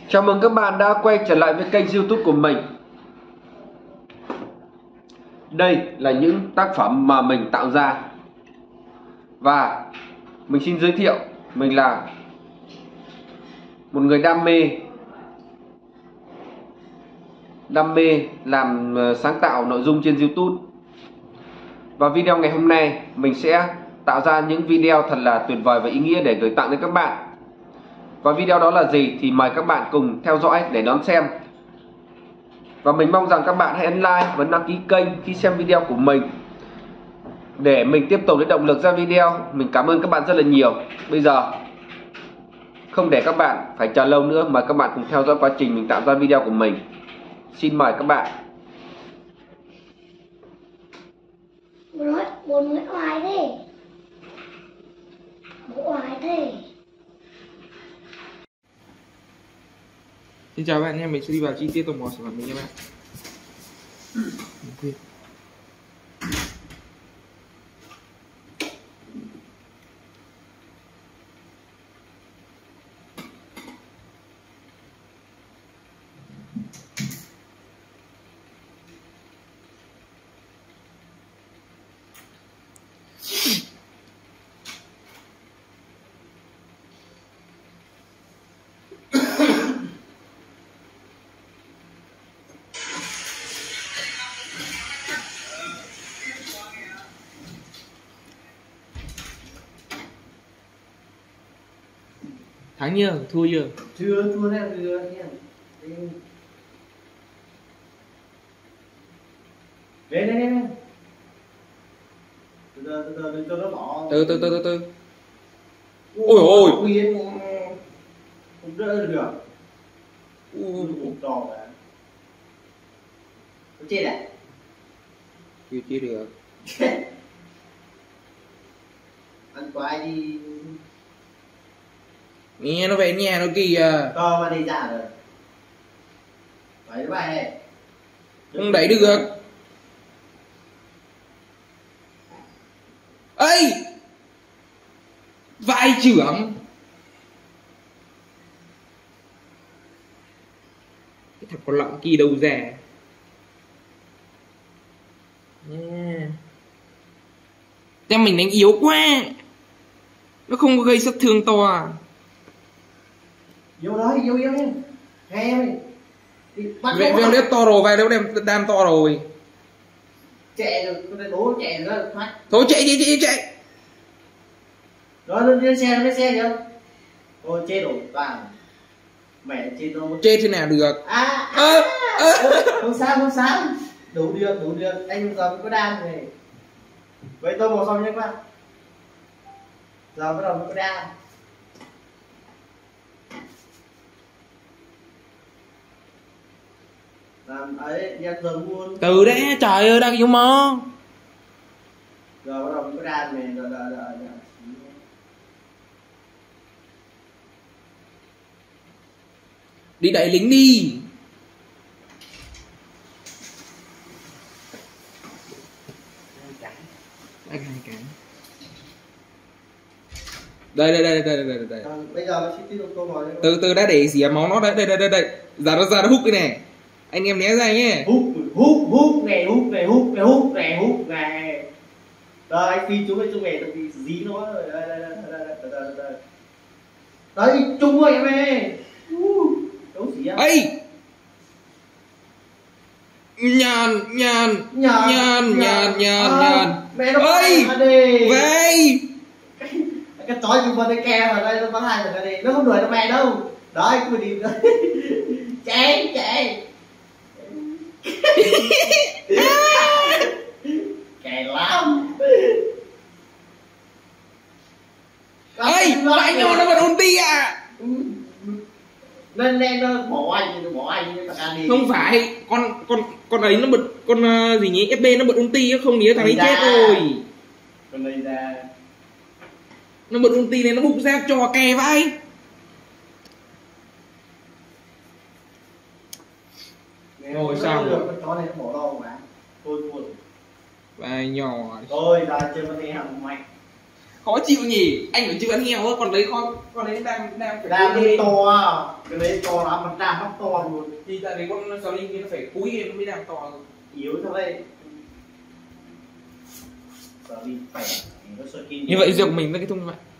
Chào mừng các bạn đã quay trở lại với kênh YouTube của mình. Đây là những tác phẩm mà mình tạo ra. Và mình xin giới thiệu, mình là một người đam mê làm sáng tạo nội dung trên YouTube. Và video ngày hôm nay mình sẽ tạo ra những video thật là tuyệt vời và ý nghĩa để gửi tặng đến các bạn. Và video đó là gì thì mời các bạn cùng theo dõi để đón xem. Và mình mong rằng các bạn hãy ấn like và đăng ký kênh khi xem video của mình để mình tiếp tục lấy động lực ra video. Mình cảm ơn các bạn rất là nhiều. Bây giờ không để các bạn phải chờ lâu nữa, mời các bạn cùng theo dõi quá trình mình tạo ra video của mình. Xin mời các bạn. Buồn nói oai thế. Bố oai thế. Xin chào bạn nha, mình sẽ đi vào chi tiết tổng hợp sản phẩm mình nha bạn. Thắng chưa? Thua chưa? Chưa thua nha, chưa nha. Đây. Từ từ đừng cho nó bỏ. Từ. Ôi ôi. Không đỡ được. Cục tròn à. Có chết à? Chưa chia được. Ăn quái đi. Nghe nó về nhà nó kìa. To mà đi ra rồi. Vậy bài. Không đẩy được. Ây! Vai trưởng. Cái thằng con lợn kia đâu ra. Cho mình đánh yếu quá. Nó không có gây sát thương to à. Vô đó, vô nha. Hai em đi. Vậy veo đếp to rồi, vai đếp đam to rồi. Chạy rồi, con đố chạy rồi phát. Thôi chạy. Rồi lên xe kìa. Ôi chết rồi, toàn. Mẹ chết rồi. Chết thế nào được. Không sao. Đủ được. Anh giờ mới có đam này. Vậy tôi một xong nhé các bạn. Giờ bắt đầu mới có đam. Làm ấy nha giờ buôn. Từ đấy trời ơi đang yếu mơ. Giờ bắt đầu mới có đam này rồi. Đi đẩy lính đi. Đây. Bây giờ nó sẽ tiếp tục câu hỏi. Từ đã để xỉa máu nó đây. Ra nó hút cái này. Anh em né ra nhé. Hút này. Rồi anh phi chúng này tôi bị dí nó rồi. Đây. Đấy chung rồi em ơi. Đấu gì á? Ây. Nhàn. Ây. Vậy. Cái tối chúng ta ke vào đây nó có hai rồi đây. Nó không đuổi nó mày đâu. Đấy cứ đi. Chạy. Kẻ lắm. Ây, mãi nhỏ nó bật ulti à. Nên nó bỏ anh đi. Không phải, con ấy nó bật con gì nhỉ? FB nó bật ulti không thì thằng ấy chết rồi. Con này ra. Nó bật ulti này nó bục ra trò kè vai. Rồi xong rồi. Con chó này nó bỏ đâu mà. Thôi. Vai nhỏ. Thôi ra chơi con này hầm mạnh. khó chịu nhỉ, anh phải chịu ăn nghèo á, còn đấy con đấy đang phải đam nó lên. to à, cái đấy to lắm, mặt đam nó to luôn. Thì tại vì con sò linh kia nó phải cúi lên nó mới đang to rồi. Yếu thôi đây. Sợ đi khỏe, nó sợ kinh. Như vậy rượu của mình nó cái thùng như vậy.